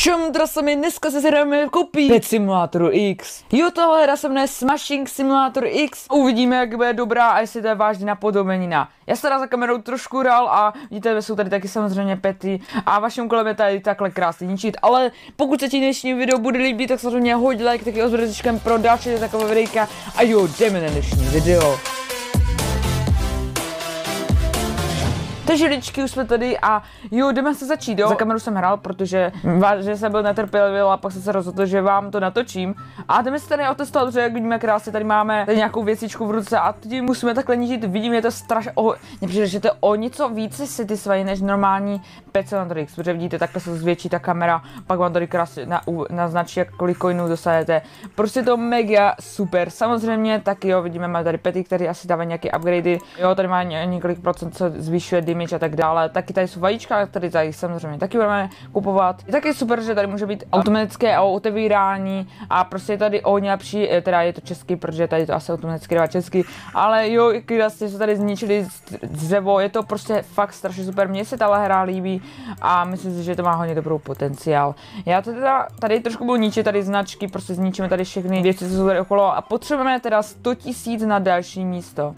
Čum, mi dneska se hrajeme kopí Pet Simulatoru X. Jo, tohle hra se jmenuje Smashing Simulator X. Uvidíme, jak bude dobrá a jestli to je vážně napodobenina. Já se teda za kamerou trošku hrál a vidíte, jsou tady taky samozřejmě pety a vaším úkolem je tady takhle krásně ničit. Ale pokud se ti dnešní video bude líbit, tak samozřejmě hoď like, taky ozbrojičkem pro další takové videjka. A jo, jdeme na dnešní video. Takže ličky, už jsme tady a jo, jdeme se začít, jo. Za kameru jsem hrál, protože vážně jsem byl netrpělivý a pak jsem se rozhodl, že vám to natočím. A jdeme se tady otestovat, protože jak vidíme krásně, tady máme tady nějakou věcičku v ruce a teď musíme takhle ničit. Vidím, je to strašně, mně přijde, že to je o něco více satisfying než normální Pet Simulator X, protože vidíte, takhle se zvětší ta kamera, pak vám tady krásně naznačí, kolik coinů dostanete. Prostě to mega super. Samozřejmě taky jo, vidíme, máme tady pety, které asi dávají nějaké upgradey. Jo, tady má několik procent, co zvýšuje damage a tak dále. Taky tady jsou vajíčka, které tady samozřejmě taky budeme kupovat. Je taky super, že tady může být automatické otevírání a prostě je tady o nejlepší, teda je to český, protože tady to asi automaticky dává český, ale jo, krásně se tady zničili dřevo, je to prostě fakt strašně super, mně se tahle hra líbí a myslím si, že to má hodně dobrou potenciál. Já to teda tady trošku budu ničit tady značky, prostě zničíme tady všechny věci, co jsou tady okolo a potřebujeme teda 100 000 na další místo.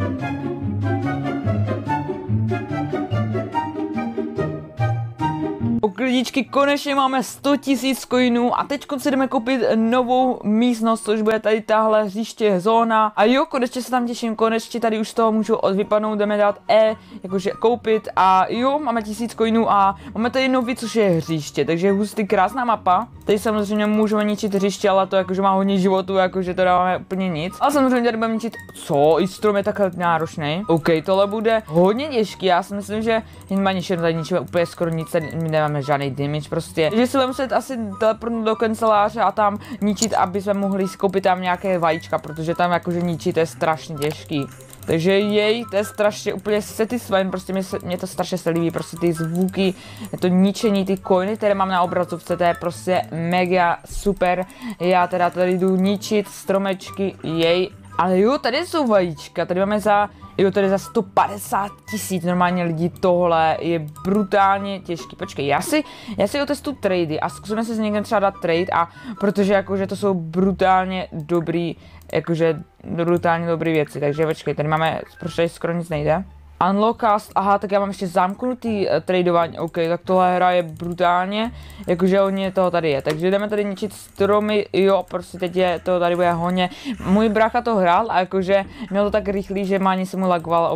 Lidičky, konečně máme 100 000 coinů a teď si jdeme koupit novou místnost, což bude tady tahle hřiště zóna. A jo, konečně se tam těším, konečně tady už z toho můžu vypadnout, jdeme dát jakože koupit a jo, máme 1000 coinů a máme tady nový, což je hřiště, takže hustý, krásná mapa. Tady samozřejmě můžeme ničit hřiště, ale to jakože má hodně životu, jakože to dáváme úplně nic. Ale samozřejmě tady budeme ničit, co? I strom je takhle náročný. OK, tohle bude hodně těžký, já si myslím, že jen ani tady ničíme úplně skoro nic, tady nemáme žádný damage prostě. Takže si budeme muset asi teleportnout do kanceláře a tam ničit, aby jsme mohli koupit tam nějaké vajíčka, protože tam jakože ničit je strašně těžký. Takže jej, to je strašně úplně satisfying, prostě mě to strašně se líbí, prostě ty zvuky, to ničení, ty coiny, které mám na obrazovce, to je prostě mega super. Já teda tady jdu ničit stromečky, jej. Ale jo, tady jsou vajíčka, tady máme tady za 150 000 normálně lidí, tohle je brutálně těžký. Počkej, já si otestuju trady a zkusíme se s někým třeba dát trade a protože jakože to jsou brutálně dobrý, brutálně dobrý věci, takže počkej, tady máme, protože skoro nic nejde. Unlockcast, aha, tak já mám ještě zamknutý tradování, OK, tak tohle hra je brutálně, jakože hodně toho tady je, takže jdeme tady ničit stromy, jo, prostě teď je to tady bude hodně, můj brácha to hrál a jakože měl to tak rychlý, že má ani se mu lagoval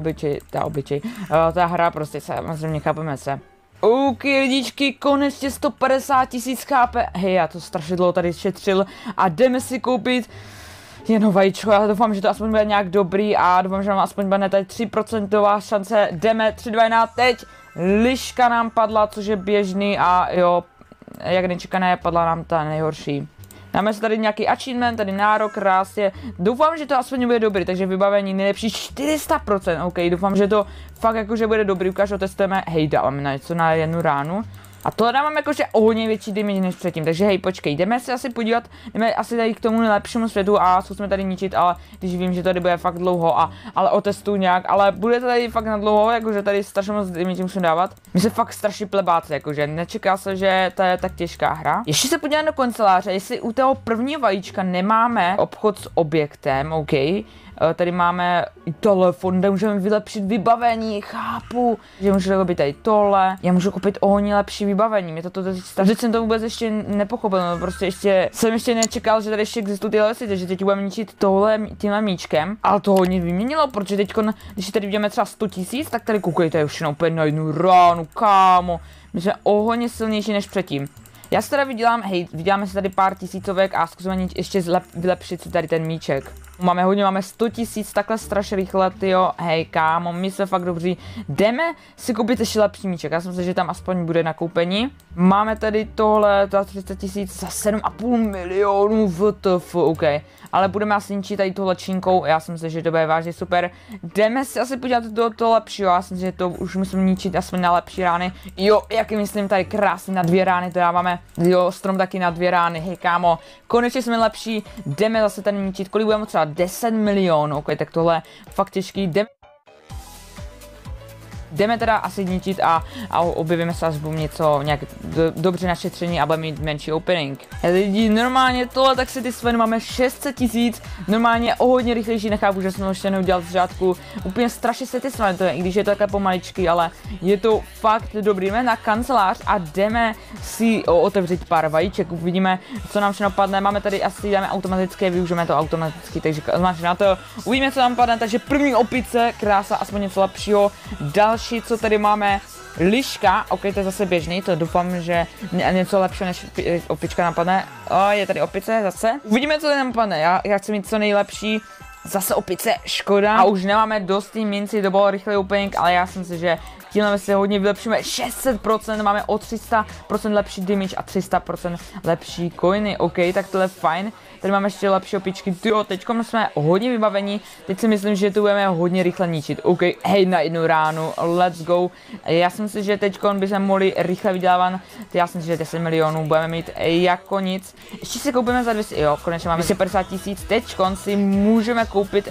ta hra prostě samozřejmě chápeme se. OK, lidičky, konečně 150 000 chápe, hej, já to strašně dlouho tady šetřil a jdeme si koupit jenom vajíčko, já doufám, že to aspoň bude nějak dobrý a doufám, že nám aspoň bude tady 3% šance, jdeme, 3, 2, 1, teď, liška nám padla, což je běžný a jo, jak nečekané, padla nám ta nejhorší. Dáme si tady nějaký achievement, tady nárok, krásně, doufám, že to aspoň bude dobrý, takže vybavení nejlepší 400%, OK, doufám, že to fakt jakože bude dobrý, ukážu, testujeme, hej, dáváme na něco na jednu ránu. A tohle dávám jakože o hodně větší damage než předtím, takže hej, počkej, jdeme si asi podívat, jdeme asi tady k tomu nejlepšímu světu a zkusíme tady ničit, ale když vím, že tady bude fakt dlouho ale otestuju nějak, ale bude to tady fakt na dlouho, jakože tady strašně moc damage musím dávat. My se fakt strašně plebáci, jakože nečeká se, že to je tak těžká hra. Ještě se podíváme do kanceláře, jestli u toho prvního vajíčka nemáme obchod s objektem, OK. Tady máme i telefon, kde můžeme vylepšit vybavení, chápu, že můžu koupit tady tohle, já můžu koupit o hodně lepší vybavení, mě to teď jsem to vůbec ještě nepochopil, no prostě jsem ještě nečekal, že tady ještě existují tyhle věci, takže teď budeme ničit tímhle míčkem, ale to hodně vyměnilo, protože teď, když tady vidíme třeba 100 000, tak tady koukejte už jenom úplně na jednu ránu, kámo, my jsme o hodně silnější než předtím. Já si teda vyděláme si tady pár tisícovek a zkusíme ještě vylepšit si tady ten míček. Máme 100 000, takhle strašně rychle, tyjo, hej kámo, my jsme fakt dobří. Jdeme si koupit ještě lepší míček, já si myslím, že tam aspoň bude nakoupení. Máme tady tohle za 30 000 za 7,5 milionů WTF, OK. Ale budeme asi ničit tady tohle čínkou, já si myslím, že to bude vážně super. Jdeme si asi podívat do toho lepšího, já si myslím, že to už musím ničit aspoň na lepší rány. Jo, jak myslím, tady krásně na 2 rány to dáváme. Jo, strom taky na 2 rány, hej kámo. Konečně jsme lepší, jdeme zase tady ničit, kolik budeme třeba 10 milionů, OK, tak tohle fakt těžký, jdeme teda asi ničit a objevíme se aspoň něco nějak dobře našetření a budeme mít menší opening. Lidi, normálně tohle tak si ty sveny máme 600 000, normálně o hodně rychlejší, nechápu, že jsme ještě neudělal z řádku, úplně strašně se ty sveny, to je, i když je to takhle pomaličky, ale je to fakt dobrý. Jdeme na kancelář a jdeme si otevřít pár vajíček, uvidíme, co nám všechno padne, máme tady asi, dáme automatické, využijeme to automaticky, takže na to uvidíme, co nám padne, takže první opice, krása, aspoň něco lepšího, další, co tady máme, liška, ok, to je zase běžný, to doufám, že něco lepšího než opička napadne. O, je tady opice zase. Uvidíme, co tady napadne, já chci mít co nejlepší. Zase opice, škoda. A už nemáme dost tým minci, to bylo rychlý opening, ale já jsem si, že tímhle se hodně vylepšíme. 600%, máme o 300% lepší damage a 300% lepší coiny, ok, tak tohle je fajn. Tady máme ještě lepší opičky, tyjo, teďkom jsme hodně vybavení, teď si myslím, že tu budeme hodně rychle ničit, ok, hej, na jednu ránu, let's go. Já si myslím, že teďkom bychom mohli rychle vydělávat, já si myslím, že 10 milionů budeme mít jako nic. Ještě si koupíme za 200, jo, konečně máme 250 000, teďkon si můžeme koupit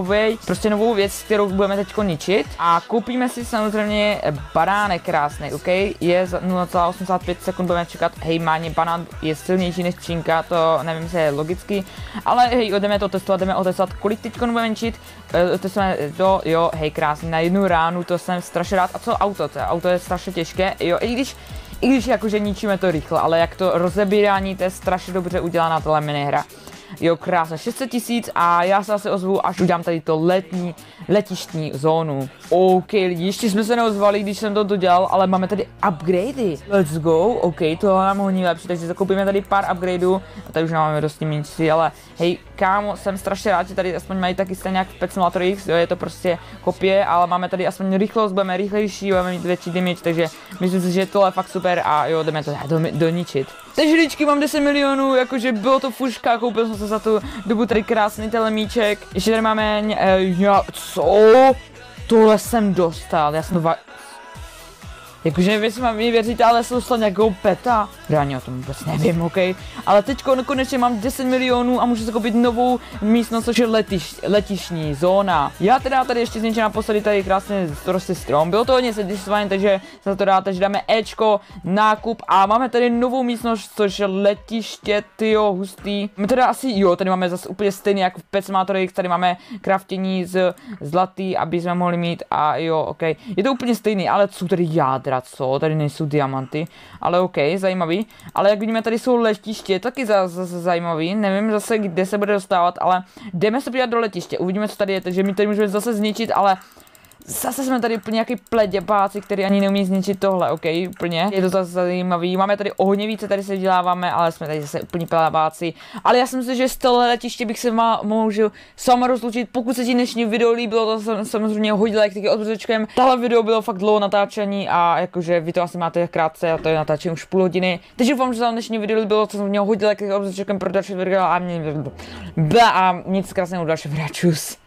novou věc, kterou budeme teďko ničit a koupíme si samozřejmě banánek krásný, ok, je za 0,85 sekund, budeme čekat, hej, máně banán je silnější než činka, to nevím, jestli je logicky, ale hej, jdeme to testovat, kolik teďko budeme ničit, testujeme to, jo, hej, krásný, na jednu ránu, to jsem strašně rád, a co auto, to auto je strašně těžké, jo, i když jakože ničíme to rychle, ale jak to rozebírání, to je strašně dobře udělaná tohle minihra. Jo, krásně, 600 000 a já se asi ozvu, až udělám tady to letištní zónu. OK, lidi, ještě jsme se neozvali, když jsem to dodělal, ale máme tady upgradey. Let's go, OK, to nám hodně lepší, takže zakoupíme tady pár upgradeů. A tady už nemáme dost minci, ale hej, kámo, jsem strašně rád, že tady aspoň mají taky stejně jak v Pet Simulator X, jo, je to prostě kopie, ale máme tady aspoň rychlost, budeme rychlejší, budeme mít větší damage, takže myslím si, že tohle je fakt super a jo, jdeme to doničit. Takže ličky, mám 10 milionů, jakože bylo to fuška, koupil jsem se za tu dobu tady krásný telemíček. Ještě tady máme, co? Tohle jsem dostal, já jsem to jakože nevím, jestli mi věříte, ale jsem dostal nějakou peta. Reálně o tom vůbec nevím, ok. Ale teď konečně mám 10 milionů a můžu si koupit novou místnost, což je letišní zóna. Já teda tady ještě zničím naposledy tady krásně prostě strom. Bylo to hodně satisfying, takže se za to rád, takže dáme Ečko, nákup a máme tady novou místnost, což je letiště, tyjo, hustý. My teda asi, jo, tady máme zase úplně stejný jako v Pet Simulator X, tady máme craftění z zlatý, aby jsme mohli mít a jo, ok. Je to úplně stejný, ale co tady jádra? Co, tady nejsou diamanty, ale ok, zajímavý, ale jak vidíme, tady jsou letiště, taky zajímavý, nevím zase, kde se bude dostávat, ale jdeme se podívat do letiště, uvidíme, co tady je, takže my tady můžeme zase zničit, ale zase jsme tady úplně nějaký pleděbáci, který ani neumí zničit tohle, ok, úplně. Je to zase zajímavý, máme tady o hodně více, tady se vyděláváme, ale jsme tady zase úplně pleděbáci. Ale já si myslím, že z tohle letiště bych se můžu sama rozlučit, pokud se ti dnešní video líbilo, to samozřejmě hodně like taky odbrzečkem. Tahle video bylo fakt dlouho natáčení a jakože vy to asi máte krátce, a to je natáčení už půl hodiny. Takže doufám, že se vám dnešní video líbilo, co jsem měl hodně like taky odbrzečkem pro další video a nic krásného dalšího videa, čus.